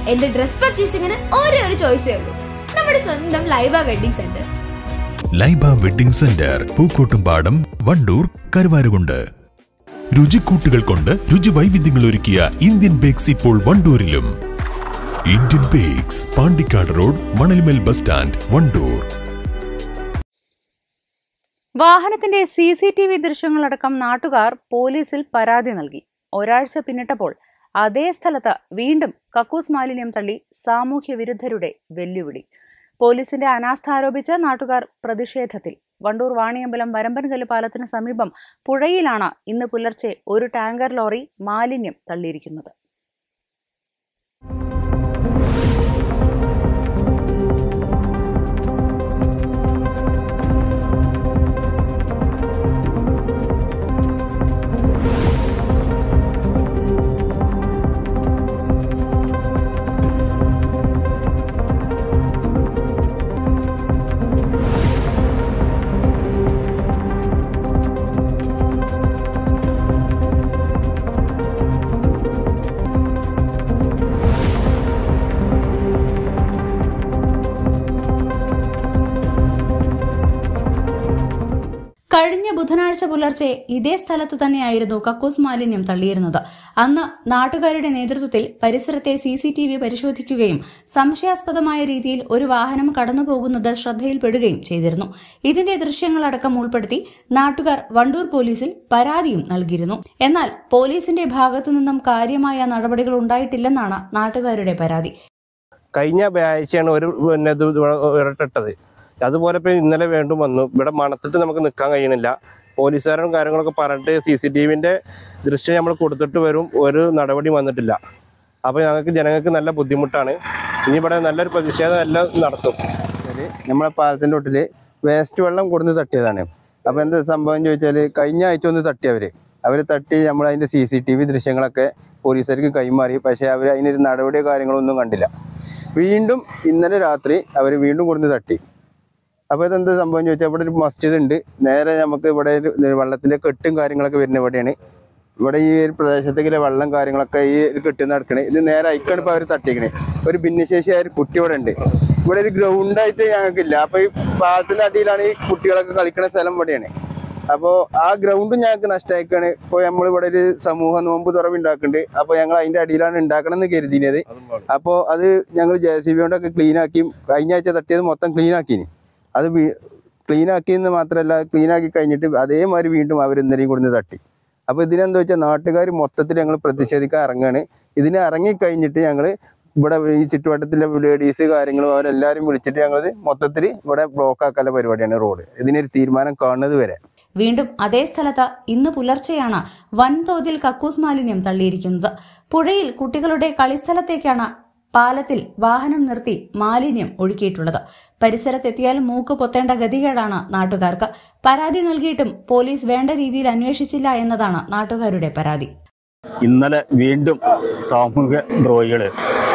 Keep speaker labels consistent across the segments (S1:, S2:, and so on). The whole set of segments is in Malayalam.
S1: എന്റെ ഡ്രസ് പർച്ചേസിംഗിന് ഒരേ ചോയ്സേ ഉള്ളൂ, നമ്മുടെ സ്വന്തം Laiba wedding centre.
S2: Laiba wedding centre, Pookkottumpadam, Wandoor, Karuvarakundu. രുചിക്കൂട്ടുകൾ കൊണ്ട് രുചി വൈവിധ്യങ്ങൾ ഒരുക്കിയ ഇന്ത്യൻ ബേക്സ് ഇപ്പോൾ വണ്ടൂരിലും. Indian bakes, Pandikkad road, Manalmel bus stand, Wandoor.
S3: വാഹനത്തിന്റെ CCTV ദൃശ്യങ്ങളടക്കം നാട്ടുകാർ പോലീസിൽ പരാതി നൽകി. ഒരാഴ്ച പിന്നിട്ടപ്പോൾ അതേ സ്ഥലത്ത് വീണ്ടും കക്കൂസ് മാലിന്യം തള്ളി സാമൂഹ്യ വിരുദ്ധരുടെ വെല്ലുവിളി. പോലീസിന്റെ അനാസ്ഥ ആരോപിച്ച് നാട്ടുകാർ പ്രതിഷേധത്തിൽ. വണ്ടൂർ വാണിയമ്പലം വരമ്പൻകല്ല് പാലത്തിന് സമീപം പുഴയിലാണ് ഇന്ന് പുലർച്ചെ ഒരു ടാങ്കർ ലോറി മാലിന്യം തള്ളിയിരിക്കുന്നത്. കഴിഞ്ഞ ബുധനാഴ്ച പുലർച്ചെ ഇതേ സ്ഥലത്തു തന്നെയായിരുന്നു കക്കൂസ് മാലിന്യം തള്ളിയിരുന്നത്. അന്ന് നാട്ടുകാരുടെ നേതൃത്വത്തിൽ പരിസരത്തെ CCTV പരിശോധിക്കുകയും സംശയാസ്പദമായ രീതിയിൽ ഒരു വാഹനം കടന്നുപോകുന്നത് ശ്രദ്ധയിൽപ്പെടുകയും ചെയ്തിരുന്നു. ഇതിന്റെ ദൃശ്യങ്ങളടക്കം ഉൾപ്പെടുത്തി നാട്ടുകാർ വണ്ടൂർ പോലീസിൽ പരാതിയും നൽകിയിരുന്നു. എന്നാൽ പോലീസിന്റെ ഭാഗത്തുനിന്നും കാര്യമായ നടപടികൾ ഉണ്ടായിട്ടില്ലെന്നാണ് നാട്ടുകാരുടെ പരാതി.
S4: കഴിഞ്ഞ ആഴ്ചയാണ് ഒരു ഇരട്ടിട്ടത്. അതുപോലെ ഇപ്പം ഇന്നലെ വീണ്ടും വന്നു. ഇവിടെ മണത്തിട്ട് നമുക്ക് നിൽക്കാൻ കഴിയണില്ല. പോലീസുകാരും കാര്യങ്ങളൊക്കെ പറഞ്ഞിട്ട് CCTVൻ്റെ ദൃശ്യം നമ്മൾ കൊടുത്തിട്ട് വരും, ഒരു നടപടി വന്നിട്ടില്ല. അപ്പോൾ ജനങ്ങൾക്ക് നല്ല ബുദ്ധിമുട്ടാണ്. ഇനി ഇവിടെ നല്ലൊരു പ്രതിഷേധം എല്ലാം നടത്തും.
S5: നമ്മളെ പാലത്തിൻ്റെ തൊട്ടിൽ വേസ്റ്റ് വെള്ളം കൊടുന്ന് തട്ടിയതാണ്. അപ്പോൾ എന്താ സംഭവം ചോദിച്ചാൽ കഴിഞ്ഞ ആഴ്ച ഒന്ന് അവർ തട്ടി നമ്മൾ അതിൻ്റെ CCTV ദൃശ്യങ്ങളൊക്കെ പോലീസുകാർക്ക് കൈമാറി. പക്ഷേ അവർ അതിനൊരു നടപടിയോ കാര്യങ്ങളൊന്നും കണ്ടില്ല. വീണ്ടും ഇന്നലെ രാത്രി അവർ വീണ്ടും കൊടുന്ന് തട്ടി. അപ്പോൾ ഇതെന്താ സംഭവം ചോദിച്ചാൽ ഇവിടെ ഒരു മസ്ജിദ് ഉണ്ട്. നേരെ നമുക്ക് ഇവിടെ വെള്ളത്തിൻ്റെ കെട്ടും കാര്യങ്ങളൊക്കെ വരുന്ന ഇവിടെയാണ്. ഇവിടെ ഈ ഒരു പ്രദേശത്തേക്കുള്ള വെള്ളം കാര്യങ്ങളൊക്കെ ഈ ഒരു കെട്ടി നടക്കണേ. ഇത് നേരെ അയക്കാണ് ഇപ്പോൾ അവർ തട്ടിക്കണേ. ഒരു ഭിന്നശേഷിയായ ഒരു കുട്ടി ഇവിടെ ഉണ്ട്. ഇവിടെ ഒരു ഗ്രൗണ്ടായിട്ട് ഞങ്ങൾക്കില്ല. അപ്പോൾ ഈ പാലത്തിൻ്റെ അടിയിലാണ് ഈ കുട്ടികളൊക്കെ കളിക്കുന്ന സ്ഥലം ഇവിടെയാണ്. അപ്പോൾ ആ ഗ്രൗണ്ടും ഞങ്ങൾക്ക് നഷ്ടമായിക്കാണ്. ഇപ്പോൾ നമ്മളിവിടെ ഒരു സമൂഹ നോമ്പ് തുറവ് ഉണ്ടാക്കുന്നുണ്ട്. അപ്പോൾ ഞങ്ങൾ അതിൻ്റെ അടിയിലാണ് ഉണ്ടാക്കണം എന്ന് കരുതിയത്. അപ്പോൾ അത് ഞങ്ങൾ JCB കൊണ്ടൊക്കെ ക്ലീനാക്കി. കഴിഞ്ഞ ആഴ്ച തട്ടിയത് മൊത്തം ക്ലീനാക്കിന്. അത് ക്ലീനാക്കിയെന്ന് മാത്രമല്ല, ക്ലീനാക്കി കഴിഞ്ഞിട്ട് അതേമാതിരി വീണ്ടും അവരെന്തെങ്കിലും കൊടുന്ന് തട്ടി. അപ്പോൾ ഇതിനെന്താ വെച്ചാൽ നാട്ടുകാർ മൊത്തത്തിൽ ഞങ്ങൾ പ്രതിഷേധിക്കാൻ ഇറങ്ങുകയാണ്. ഇതിനെ ഇറങ്ങിക്കഴിഞ്ഞിട്ട് ഞങ്ങൾ ഇവിടെ ഈ ചുറ്റുവട്ടത്തിലെ ലേഡീസ് കാര്യങ്ങളും അവരെല്ലാവരും വിളിച്ചിട്ട് ഞങ്ങൾ മൊത്തത്തിൽ ഇവിടെ ബ്ലോക്ക് ആക്കാനുള്ള പരിപാടിയാണ് റോഡ്. ഇതിനൊരു തീരുമാനം കാണുന്നത് വരെ.
S3: വീണ്ടും അതേ സ്ഥലത്ത് ഇന്ന് പുലർച്ചെയാണ് വൻതോതിൽ കക്കൂസ് മാലിന്യം തള്ളിയിരിക്കുന്നത്. പുഴയിൽ കുട്ടികളുടെ കളിസ്ഥലത്തേക്കാണ് പാലത്തിൽ വാഹനം നിർത്തി മാലിന്യം ഒഴുക്കിയിട്ടുള്ളത്. പരിസരത്തെത്തിയാൽ മൂക്ക് പൊത്തേണ്ട ഗതികേടാണ് നാട്ടുകാർക്ക്. പരാതി നൽകിയിട്ടും പോലീസ് വേണ്ട രീതിയിൽ അന്വേഷിച്ചില്ല എന്നതാണ് നാട്ടുകാരുടെ പരാതി.
S6: ഇന്നലെ വീണ്ടും സാമൂഹിക ദ്രോഹികള്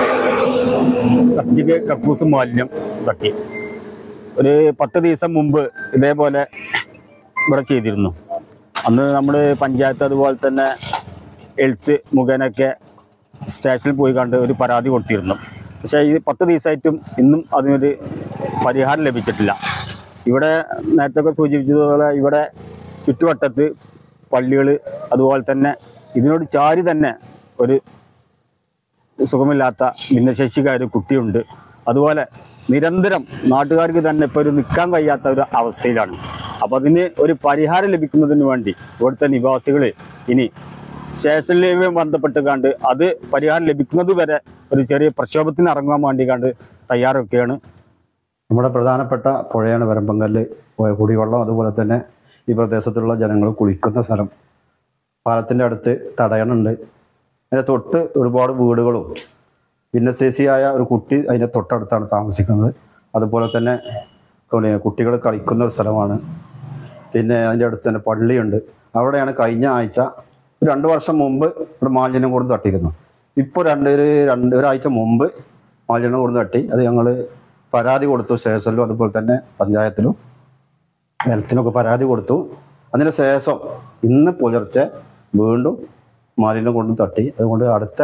S6: സബ്ജിക്ക് കക്കൂസ് മാലിന്യം തട്ടി. ഒരു 10 ദിവസം മുമ്പ് ഇതേപോലെ ഇവിടെ ചെയ്തിരുന്നു. അന്ന് നമ്മൾ പഞ്ചായത്ത് അതുപോലെ തന്നെ ഹെൽത്ത് മുഖേനൊക്കെ സ്റ്റേഷനിൽ പോയി കണ്ട് ഒരു പരാതി കൊടുത്തിരുന്നു. പക്ഷേ ഈ 10 ദിവസമായിട്ടും ഇന്നും അതിനൊരു പരിഹാരം ലഭിച്ചിട്ടില്ല. ഇവിടെ നേരത്തെ സൂചിപ്പിച്ചതുപോലെ ഇവിടെ ചുറ്റുവട്ടത്ത് പള്ളികൾ അതുപോലെ തന്നെ ഇതിനോട് ചാരി തന്നെ ഒരു സുഖമില്ലാത്ത ഭിന്നശേഷിക്കാർ കുട്ടിയുണ്ട്. അതുപോലെ നിരന്തരം നാട്ടുകാർക്ക് തന്നെ ഇപ്പോൾ ഒരു നിൽക്കാൻ കഴിയാത്ത ഒരു അവസ്ഥയിലാണ്. അപ്പോൾ അതിന് ഒരു പരിഹാരം ലഭിക്കുന്നതിന് വേണ്ടി ഇവിടുത്തെ നിവാസികൾ ഇനി സ്റ്റേഷനിലേക്ക് ബന്ധപ്പെട്ട് കണ്ട് അത് പരിഹാരം ലഭിക്കുന്നത് വരെ ഒരു ചെറിയ പ്രക്ഷോഭത്തിന് ഇറങ്ങാൻ വേണ്ടി കണ്ട് തയ്യാറൊക്കെയാണ്.
S7: നമ്മുടെ പ്രധാനപ്പെട്ട പുഴയാണ് വരമ്പൻകല്ല്. കുടിവെള്ളം അതുപോലെ തന്നെ ഈ പ്രദേശത്തുള്ള ജനങ്ങൾ കുളിക്കുന്ന സ്ഥലം. പാലത്തിൻ്റെ അടുത്ത് തടയണുണ്ട്. അതിൻ്റെ തൊട്ട് ഒരുപാട് വീടുകളും ഭിന്നശേഷിയായ ഒരു കുട്ടി അതിൻ്റെ തൊട്ടടുത്താണ് താമസിക്കുന്നത്. അതുപോലെ തന്നെ കുട്ടികൾ കളിക്കുന്ന ഒരു സ്ഥലമാണ്. പിന്നെ അതിൻ്റെ അടുത്ത് തന്നെ പള്ളിയുണ്ട്. അവിടെയാണ് കഴിഞ്ഞ ആഴ്ച 2 വർഷം മുമ്പ് ഇവിടെ മാലിന്യം കൊടുത്ത് തട്ടിയിരുന്നു. ഇപ്പോൾ ഒരാഴ്ച മുമ്പ് മാലിന്യം കൊടുത്ത് തട്ടി. അത് ഞങ്ങൾ പരാതി കൊടുത്തു സ്റ്റേഷനിലും അതുപോലെ തന്നെ പഞ്ചായത്തിലും ഹെൽത്തിനൊക്കെ പരാതി കൊടുത്തു. അതിന് ശേഷം ഇന്ന് പുലർച്ചെ വീണ്ടും മാലിന്യം കൊണ്ട് തട്ടി. അതുകൊണ്ട് അടുത്ത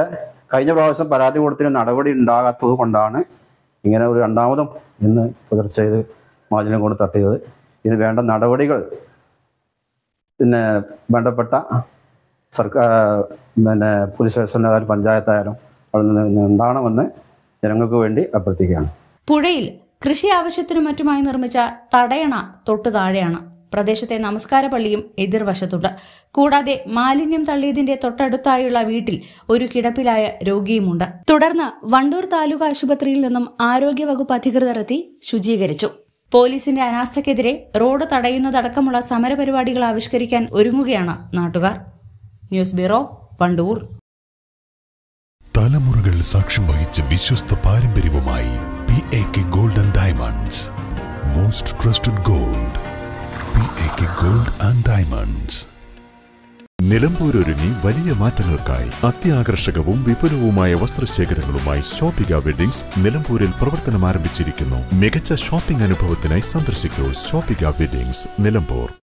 S7: കഴിഞ്ഞ പ്രാവശ്യം പരാതി കൊടുത്തതിന് നടപടി ഉണ്ടാകാത്തത് കൊണ്ടാണ് ഇങ്ങനെ ഒരു രണ്ടാമതും ഇന്ന് പുലർച്ചെ ഇത് മാലിന്യം കൊണ്ട് തട്ടിയത്. ഇതിന് വേണ്ട നടപടികൾ പിന്നെ വേണ്ടപ്പെട്ട സർക്കാർ പോലീസ് സ്റ്റേഷനായാലും പഞ്ചായത്തായാലും അവിടെ നിന്ന് ഉണ്ടാകണമെന്ന് ജനങ്ങൾക്ക് വേണ്ടി അഭ്യർത്ഥിക്കുകയാണ്.
S3: പുഴയിൽ കൃഷി ആവശ്യത്തിനും മറ്റുമായി നിർമ്മിച്ച തടയണ തൊട്ടു താഴെയാണ്. പ്രദേശത്തെ നമസ്കാര പള്ളിയും എതിർവശത്തുണ്ട്. കൂടാതെ മാലിന്യം തള്ളിയതിന്റെ തൊട്ടടുത്തായുള്ള വീട്ടിൽ ഒരു കിടപ്പിലായ രോഗിയുമുണ്ട്. തുടർന്ന് വണ്ടൂർ താലൂക്ക് ആശുപത്രിയിൽ നിന്നും ആരോഗ്യവകുപ്പ് അധികൃതർ എത്തി ശുചീകരിച്ചു. പോലീസിന്റെ അനാസ്ഥയ്ക്കെതിരെ റോഡ് തടയുന്നതടക്കമുള്ള സമരപരിപാടികൾ ആവിഷ്കരിക്കാൻ ഒരുങ്ങുകയാണ് നാട്ടുകാർ. News bureau, Wandoor.
S2: തലമുറകൾ സാക്ഷ്യം വഹിച്ച വിശ്വസ്ത പാരമ്പര്യവുമായി PAK Gold and Diamonds. Most trusted gold. PAK Gold and Diamonds. Nilambur ഒരുങ്ങി വലിയ മാറ്റങ്ങൾക്കായി അത്യാകർഷകവും വിപുലവുമായ വസ്ത്രശേഖരങ്ങളുമായി ഷോപ്പിക വെഡിങ്സ് നിലമ്പൂരിൽ പ്രവർത്തനം ആരംഭിച്ചിരിക്കുന്നു. മികച്ച ഷോപ്പിംഗ് അനുഭവത്തിനായി സന്ദർശിക്കൂ ഷോപ്പിക വെഡിങ്സ് നിലമ്പൂർ.